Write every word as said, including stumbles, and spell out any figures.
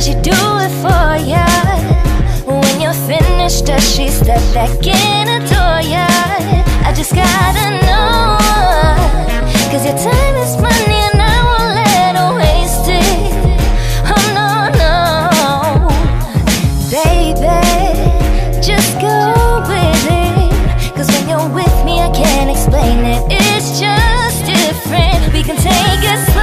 she do it for ya? When you're finished, does she step back in the door? Yeah, I just gotta know, cause your time is money and I won't let her waste it. Oh no, no, baby, just go with it. Cause when you're with me I can't explain it, it's just different. We can take it